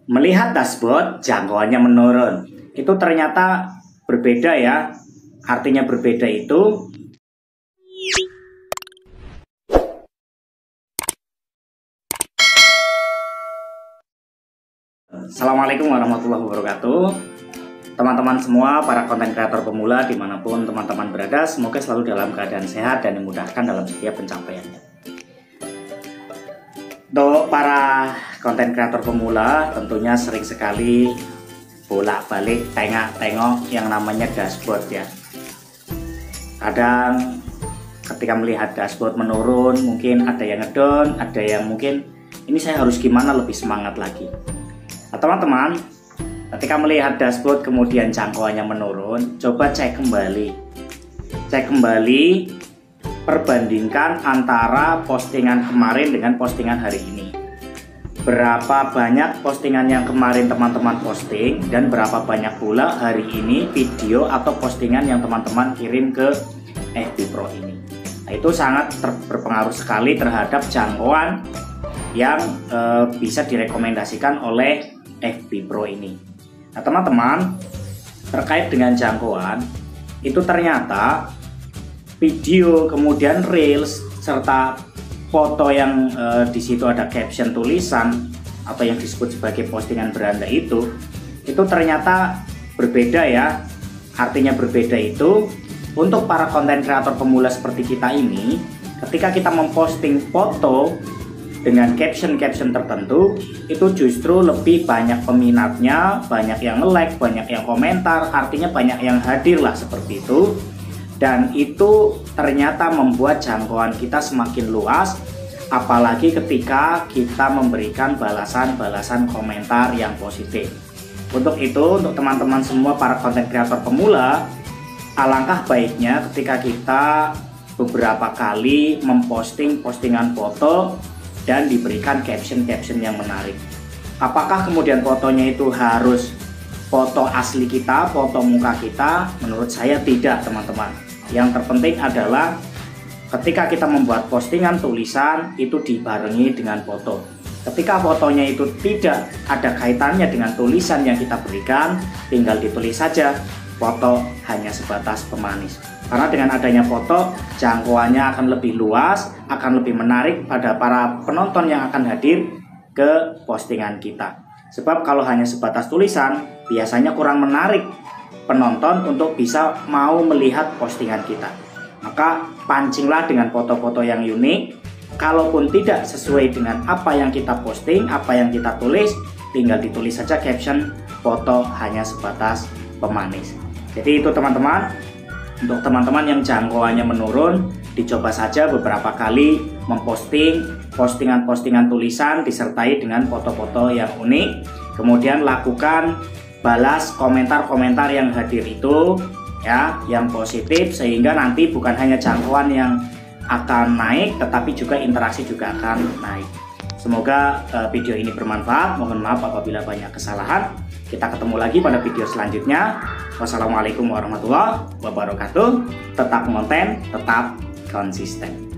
Melihat dashboard jangkauannya menurun, itu ternyata berbeda ya. Artinya berbeda itu Assalamualaikum warahmatullahi wabarakatuh. Teman-teman semua, para konten kreator pemula dimanapun teman-teman berada, semoga selalu dalam keadaan sehat dan dimudahkan dalam setiap pencapaiannya. Untuk para konten kreator pemula, tentunya sering sekali bolak-balik tengok-tengok yang namanya dashboard ya. Kadang ketika melihat dashboard menurun, mungkin ada yang ngedown, ada yang mungkin ini saya harus gimana lebih semangat lagi. Nah, teman-teman, ketika melihat dashboard kemudian jangkauannya menurun, coba cek kembali. Perbandingkan antara postingan kemarin dengan postingan hari ini. Berapa banyak postingan yang kemarin teman-teman posting dan berapa banyak pula hari ini video atau postingan yang teman-teman kirim ke FB Pro ini. Nah, itu sangat berpengaruh sekali terhadap jangkauan yang bisa direkomendasikan oleh FB Pro ini. Nah, teman-teman, terkait dengan jangkauan itu ternyata video, kemudian reels, serta foto yang di situ ada caption tulisan atau yang disebut sebagai postingan beranda itu ternyata berbeda ya. Artinya berbeda itu untuk para konten kreator pemula seperti kita ini, ketika kita memposting foto dengan caption-caption tertentu, itu justru lebih banyak peminatnya, banyak yang nge-like, banyak yang komentar, artinya banyak yang hadir lah seperti itu. Dan itu ternyata membuat jangkauan kita semakin luas, apalagi ketika kita memberikan balasan-balasan komentar yang positif. Untuk itu, untuk teman-teman semua para konten kreator pemula, alangkah baiknya ketika kita beberapa kali memposting postingan foto dan diberikan caption-caption yang menarik. Apakah kemudian fotonya itu harus foto asli kita, foto muka kita? Menurut saya tidak, teman-teman. Yang terpenting adalah ketika kita membuat postingan tulisan itu dibarengi dengan foto. Ketika fotonya itu tidak ada kaitannya dengan tulisan yang kita berikan, tinggal ditulis saja foto hanya sebatas pemanis. Karena dengan adanya foto, jangkauannya akan lebih luas, akan lebih menarik pada para penonton yang akan hadir ke postingan kita. Sebab kalau hanya sebatas tulisan, biasanya kurang menarik penonton untuk bisa mau melihat postingan kita. Maka pancinglah dengan foto-foto yang unik. Kalaupun tidak sesuai dengan apa yang kita posting, apa yang kita tulis, tinggal ditulis saja caption foto hanya sebatas pemanis. Jadi itu teman-teman, untuk teman-teman yang jangkauannya menurun, dicoba saja beberapa kali memposting postingan-postingan tulisan disertai dengan foto-foto yang unik. Kemudian lakukan balas komentar-komentar yang hadir itu ya, yang positif, sehingga nanti bukan hanya jangkauan yang akan naik, tetapi juga interaksi juga akan naik. Semoga video ini bermanfaat. Mohon maaf apabila banyak kesalahan. Kita ketemu lagi pada video selanjutnya. Wassalamualaikum warahmatullahi wabarakatuh. Tetap konten, tetap konsisten.